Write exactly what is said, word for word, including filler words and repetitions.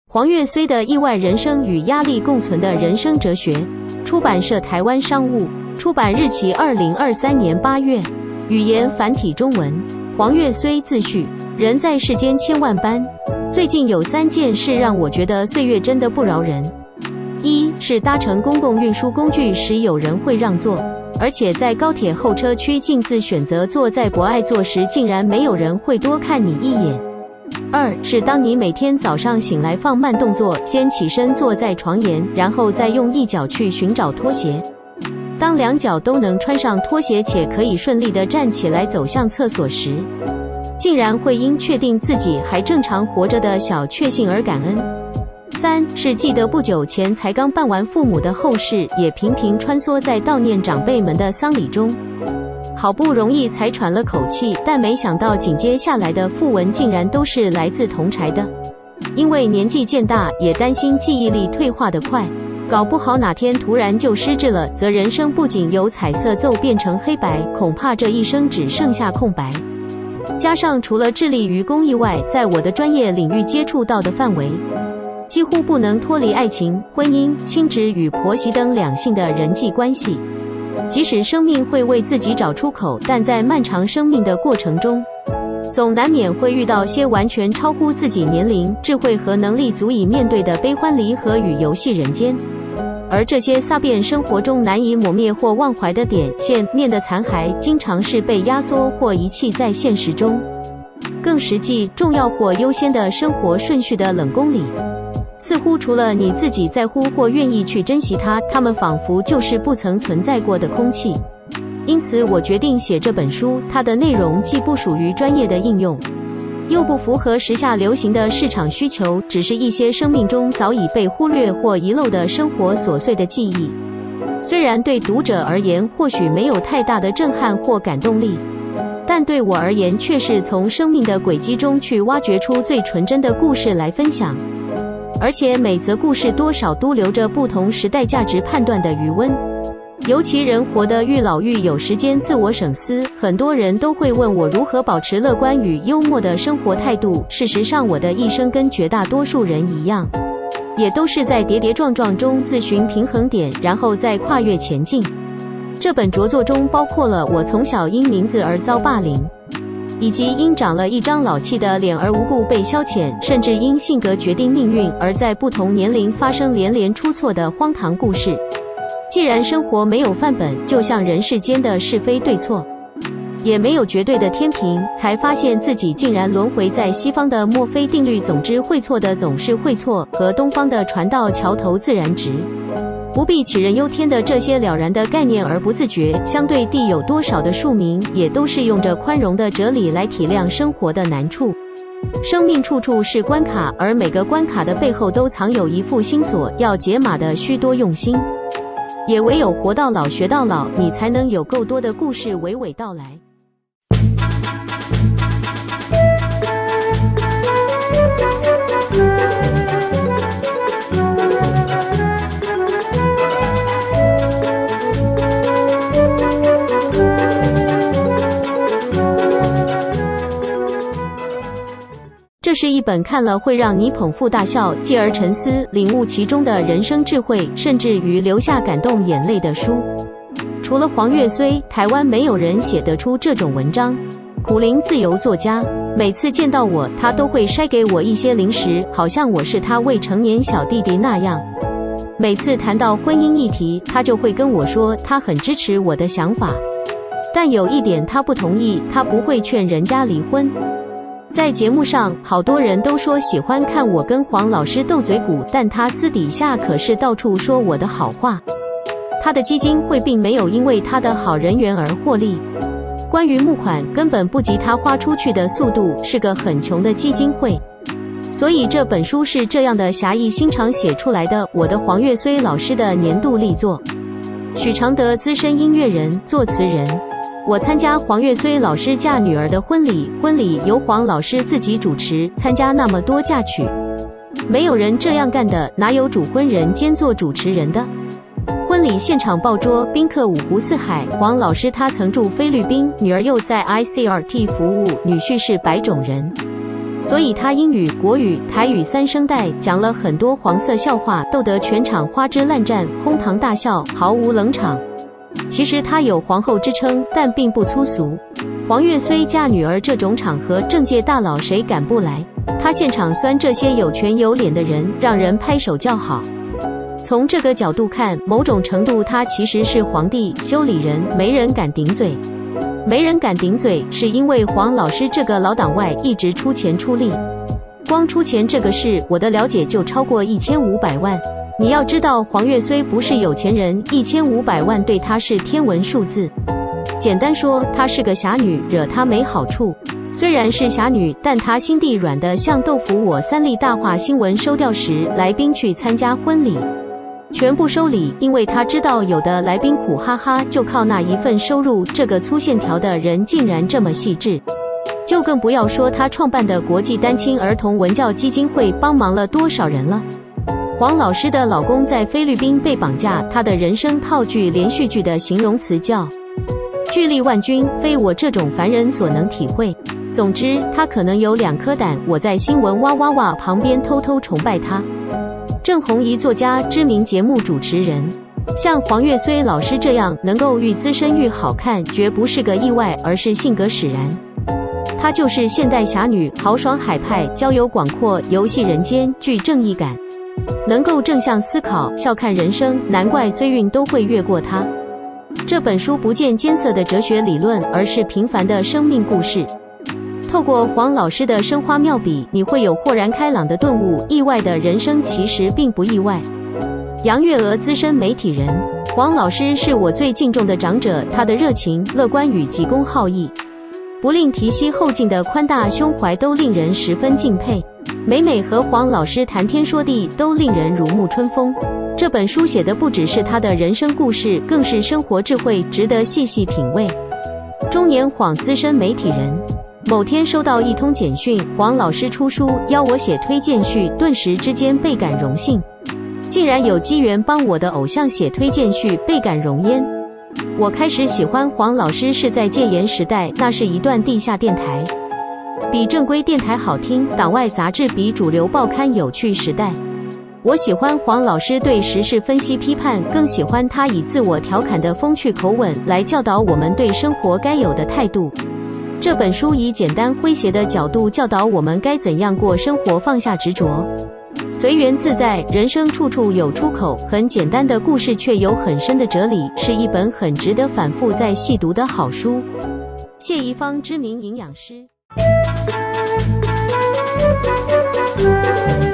黄越绥的意外人生与压力共存的人生哲学，出版社台湾商务，出版日期二零二三年八月，语言繁体中文。黄越绥自序：人在世间千万般，最近有三件事让我觉得岁月真的不饶人。一是搭乘公共运输工具时有人会让座，而且在高铁候车区径自选择坐在不爱坐时，竟然没有人会多看你一眼。二是当你每天早上醒来放慢动作，先起身坐在床沿，然后再用一脚去寻找拖鞋。当两脚都能穿上拖鞋且可以顺利地站起来走向厕所时，竟然会因确定自己还正常活着的小确幸而感恩。三是记得不久前才刚办完父母的后事，也频频穿梭在悼念长辈们的丧礼中，好不容易才喘了口气，但没想到紧接下来的讣文竟然都是来自同侪的。因为年纪渐大，也担心记忆力退化得快，搞不好哪天突然就失智了，则人生不仅由彩色奏变成黑白，恐怕这一生只剩下空白。加上除了致力于公益外，在我的专业领域接触到的范围，几乎不能脱离爱情、婚姻、亲职与婆媳等两性的人际关系。即使生命会为自己找出口，但在漫长生命的过程中，总难免会遇到些完全超乎自己年龄、智慧和能力足以面对的悲欢离合与游戏人间。而这些撒遍生活中难以抹灭或忘怀的点线面的残骸，经常是被压缩或遗弃在现实中更实际、重要或优先的生活顺序的冷宫里。似乎除了你自己在乎或愿意去珍惜它，它们仿佛就是不曾存在过的空气。因此我决定写这本书，它的内容既不属于专业的应用，又不符合时下流行的市场需求，只是一些生命中早已被忽略或遗漏的生活琐碎的记忆。虽然对读者而言或许没有太大的震撼或感动力，但对我而言却是从生命的轨迹中去挖掘出最纯真的故事来分享。而且每则故事多少都留着不同时代价值判断的余温。尤其人活得愈老愈有时间自我省思，很多人都会问我如何保持乐观与幽默的生活态度。事实上，我的一生跟绝大多数人一样，也都是在跌跌撞撞中自寻平衡点，然后再跨越前进。这本着作中包括了我从小因名字而遭霸凌，以及因长了一张老气的脸而无故被消遣，甚至因性格决定命运而在不同年龄发生连连出错的荒唐故事。既然生活没有范本，就像人世间的是非对错，也没有绝对的天平，才发现自己竟然轮回在西方的墨菲定律总之会错的总是会错，和东方的船到桥头自然直，不必杞人忧天的这些了然的概念而不自觉。相对地有多少的庶民，也都是用着宽容的哲理来体谅生活的难处。生命处处是关卡，而每个关卡的背后都藏有一副心锁，要解码的需多用心。也唯有活到老学到老，你才能有够多的故事娓娓道来。这是一本看了会让你捧腹大笑，继而沉思领悟其中的人生智慧，甚至于流下感动眼泪的书。除了黄越绥，台湾没有人写得出这种文章。苦灵自由作家，每次见到我，他都会筛给我一些零食，好像我是他未成年小弟弟那样。每次谈到婚姻议题，他就会跟我说他很支持我的想法，但有一点他不同意，他不会劝人家离婚。在节目上，好多人都说喜欢看我跟黄老师斗嘴鼓，但他私底下可是到处说我的好话。他的基金会并没有因为他的好人缘而获利，关于募款根本不及他花出去的速度，是个很穷的基金会。所以这本书是这样的侠义心肠写出来的，我的黄越绥老师的年度力作。许常德资深音乐人、作词人。我参加黄越绥老师嫁女儿的婚礼，婚礼由黄老师自己主持，参加那么多嫁娶，没有人这样干的，哪有主婚人兼做主持人的？婚礼现场爆桌，宾客五湖四海。黄老师他曾驻菲律宾，女儿又在 I C R T 服务，女婿是白种人。 所以他英语、国语、台语三声带讲了很多黄色笑话，逗得全场花枝乱颤，哄堂大笑，毫无冷场。其实他有皇后之称，但并不粗俗。黄月虽嫁女儿这种场合，政界大佬谁敢不来？他现场酸这些有权有脸的人，让人拍手叫好。从这个角度看，某种程度他其实是皇帝修理人，没人敢顶嘴。没人敢顶嘴，是因为黄老师这个老党外一直出钱出力。光出钱这个事，我的了解就超过一千五百万。你要知道，黄月虽不是有钱人，一千五百万对他是天文数字。简单说，她是个侠女，惹她没好处。虽然是侠女，但她心地软得像豆腐。我三立大话新闻收掉时，来宾去参加婚礼，全部收礼，因为她知道有的来宾苦哈哈，就靠那一份收入。这个粗线条的人竟然这么细致，就更不要说她创办的国际单亲儿童文教基金会帮忙了多少人了。黄老师的老公在菲律宾被绑架，她的人生套句连续剧的形容词叫巨力万钧，非我这种凡人所能体会。总之，他可能有两颗胆。我在新闻哇哇哇旁边偷偷崇拜他。郑弘仪作家，知名节目主持人，像黄月虽老师这样能够愈资深愈好看，绝不是个意外，而是性格使然。她就是现代侠女，豪爽海派，交友广阔，游戏人间，具正义感，能够正向思考，笑看人生，难怪岁运都会越过她。这本书不见艰涩的哲学理论，而是平凡的生命故事。透过黄老师的生花妙笔，你会有豁然开朗的顿悟。意外的人生其实并不意外。杨月娥资深媒体人，黄老师是我最敬重的长者，他的热情、乐观与急公好义，不吝提携后进的宽大胸怀都令人十分敬佩。每每和黄老师谈天说地，都令人如沐春风。这本书写的不只是他的人生故事，更是生活智慧，值得细细品味。中年黄资深媒体人，某天收到一通简讯，黄老师出书邀我写推荐序，顿时之间倍感荣幸，竟然有机缘帮我的偶像写推荐序，倍感荣焉。我开始喜欢黄老师是在戒严时代，那是一段地下电台，比正规电台好听，党外杂志比主流报刊有趣时代。我喜欢黄老师对时事分析批判，更喜欢他以自我调侃的风趣口吻来教导我们对生活该有的态度。这本书以简单诙谐的角度教导我们该怎样过生活，放下执着，随缘自在，人生处处有出口。很简单的故事却有很深的哲理，是一本很值得反复再细读的好书。谢宜芳，知名营养师。